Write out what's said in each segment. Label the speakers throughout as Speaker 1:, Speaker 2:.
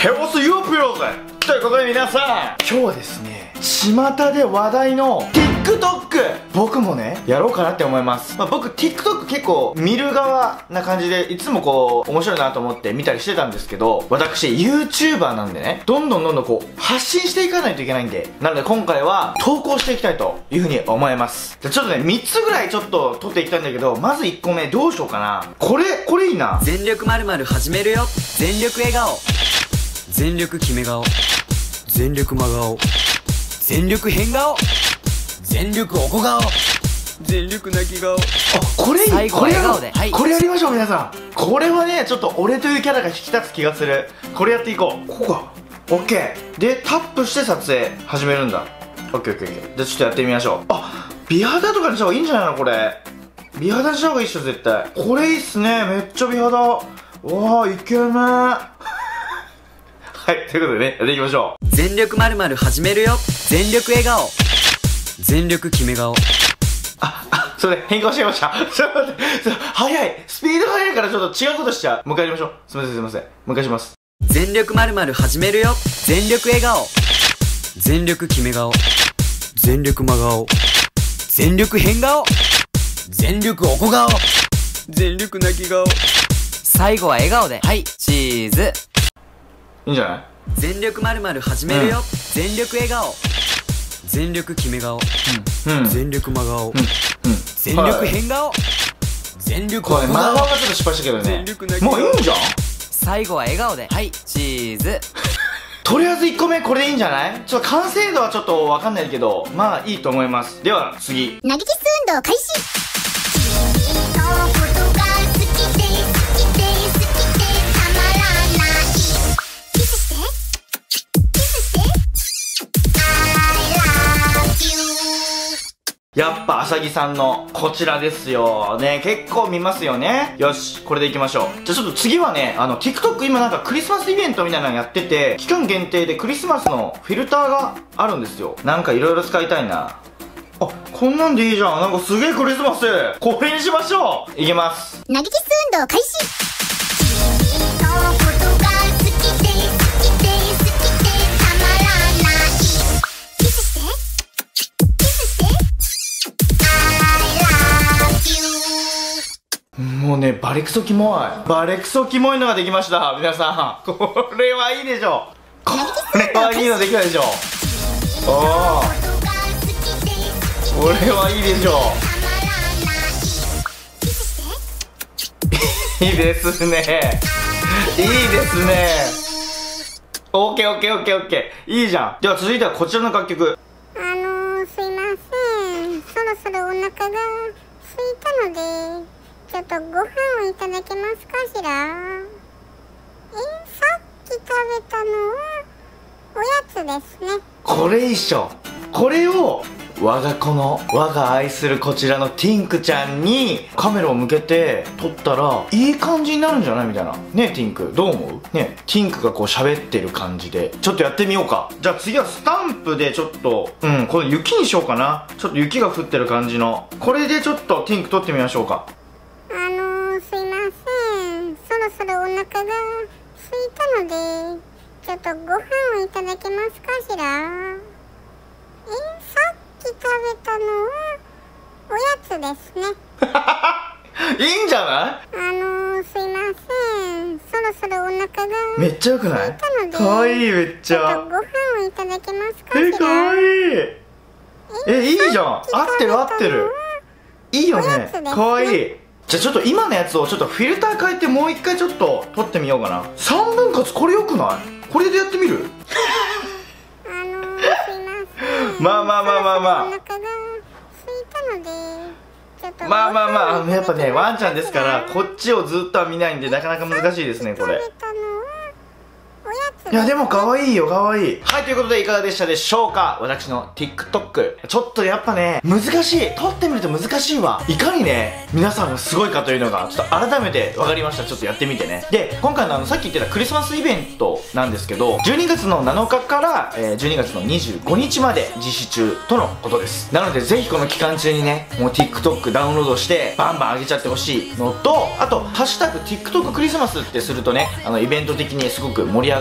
Speaker 1: ヘオスユーピローズということで皆さん、今日はですね、巷で話題の TikTok 僕もね、やろうかなって思います。僕 TikTok 結構見る側な感じで、いつもこう面白いなと思って見たりしてたんですけど、私 YouTuber なんでね、どんどんこう発信していかないといけないんで、なので今回は投稿していきたいというふうに思います。じゃあちょっとね、3つぐらいちょっと撮っていきたいんだけど、まず1個目どうしようかな。これいいな。
Speaker 2: 全力〇〇始めるよ。全力笑顔、全力決め顔、全力真顔、全力変顔、全力おこ顔、全力泣き顔。あ、
Speaker 1: これいい。
Speaker 2: 最後は笑顔で。はい、
Speaker 1: これやりましょう皆さん。これはね、ちょっと俺というキャラが引き立つ気がする。これやっていこう。ここか。オッケーでタップして撮影始めるんだ。オッケーオッケーオッケー。じゃあちょっとやってみましょう。あ、美肌とかにした方がいいんじゃないのこれ。美肌にした方がいいっしょ絶対。これいいっすね。めっちゃ美肌。わあ、イケメン。はい、ということでね、やっていきましょう。
Speaker 2: 全力〇〇始めるよ。全力笑顔、全力決め顔。
Speaker 1: それ変更しちゃいました。ちょっと待って、早い。スピード速いからちょっと違うことしちゃう。もう一回やりましょう。すいませんすいません。もう一回します。
Speaker 2: 全力〇〇始めるよ。全力笑顔、全力決め顔、全力真顔、全力変顔、全力おこ顔、全力泣き顔。最後は笑顔で。はい、チーズ。
Speaker 1: いいんじゃない？
Speaker 2: 全力〇〇始めるよ。全力笑顔、全力決め顔、全力真顔、全力変顔、全力おこ顔。
Speaker 1: これ真顔がちょっと失敗したけどね。もういいんじゃん。
Speaker 2: 最後は笑顔で。はい、チーズ。
Speaker 1: とりあえず1個目これでいいんじゃない？ちょっと完成度はちょっとわかんないけど、まあいいと思います。では次、
Speaker 3: 投げキス運動開始。君のことが好きで好きで好きでたまらない。キスしてキスして I love you。
Speaker 1: やっぱあさぎさんのこちらですよね。結構見ますよね。よし、これでいきましょう。じゃあちょっと次はね、TikTok 今なんかクリスマスイベントみたいなのやってて、期間限定でクリスマスのフィルターがあるんですよ。なんかいろいろ使いたいな。あ、こんなんでいいじゃん。なんかすげえクリスマス。これにしましょう。いきます。
Speaker 3: 投げキス運動開始。君のことが好きで好きで好きでたまらない。キスしてキスして I love you。
Speaker 1: もうね、バレクソキモい。バレクソキモいのができました。皆さん。これはいいでしょ。これはいいのできたでしょ。おー。これはいいでしょう。いいですね。いいですね。オッケーオッケーオッケーオッケー。いいじゃん。では続いてはこちらの楽曲。
Speaker 3: すいません。そろそろお腹が空いたので、ちょっとご飯をいただけますかしら。さっき食べたのはおやつですね。
Speaker 1: これ一緒。これを我が愛するこちらのティンクちゃんにカメラを向けて撮ったらいい感じになるんじゃないみたいな。ねえティンクどう思う？ねえティンクがこう喋ってる感じでちょっとやってみようか。じゃあ次はスタンプでちょっとこの雪にしようかな。ちょっと雪が降ってる感じのこれでちょっとティンク撮ってみましょうか。
Speaker 3: すいません。そろそろお腹が空いたのでちょっとご飯をいただけますかしら。さっき食べたのはおやつですね。
Speaker 1: いいんじゃない？
Speaker 3: すいません。そろそろお腹が
Speaker 1: めっちゃよくない？かわいい。めっちゃ
Speaker 3: ちょっとご飯をいただけますかしら。
Speaker 1: かわいい。いいじゃん。合ってる合ってる。いいよね。かわいい。じゃあちょっと今のやつをちょっとフィルター変えてもう一回ちょっと撮ってみようかな。3分割これよくない？これでやってみる？
Speaker 3: すいません。
Speaker 1: まあまあまあまあまあ
Speaker 3: お腹が空いたのでちょっと
Speaker 1: まあまあまあやっぱねワンちゃんですからこっちをずっとは見ないんでなかなか難しいですねこれ。いやでも可愛いよ可愛い。はい、ということでいかがでしたでしょうか。私の TikTok ちょっとやっぱね難しい。撮ってみると難しいわ。いかにね皆さんがすごいかというのがちょっと改めて分かりました。ちょっとやってみてね。で今回のさっき言ってたクリスマスイベントなんですけど12月の7日から12月の25日まで実施中とのことです。なのでぜひこの期間中にねもう TikTok ダウンロードしてバンバン上げちゃってほしいのと、あとハッシュタグ TikTok クリスマスってするとねイベント的にすごく盛り上がってい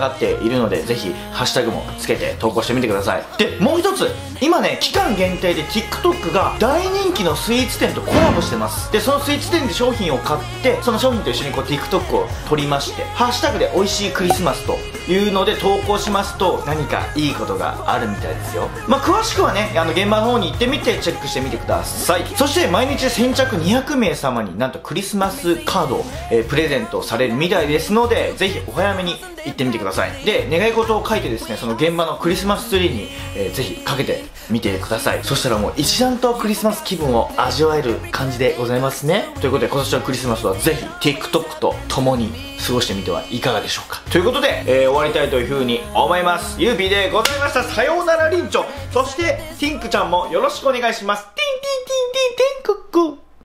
Speaker 1: いるので、ぜひハッシュタグもつけて投稿してみてください。でもう一つ、今ね期間限定で TikTok が大人気のスイーツ店とコラボしてます。でそのスイーツ店で商品を買って、その商品と一緒にこう TikTok を撮りまして、ハッシュタグで美味しいクリスマスというので投稿しますと、何かいいことがあるみたいですよ。詳しくはね現場の方に行ってみてチェックしてみてください。そして毎日先着200名様になんとクリスマスカードを、プレゼントされるみたいですので、ぜひお早めに行ってみてください。で願い事を書いてですね、その現場のクリスマスツリーに、ぜひかけてみてください。そしたらもう一段とクリスマス気分を味わえる感じでございますね。ということで今年のクリスマスはぜひ TikTok と共に過ごしてみてはいかがでしょうか。ということで、終わりたいというふうに思います。ゆうぴーでございました。さようならりんちょ。そしてティンクちゃんもよろしくお願いします。ティンティンティンティンティンクック。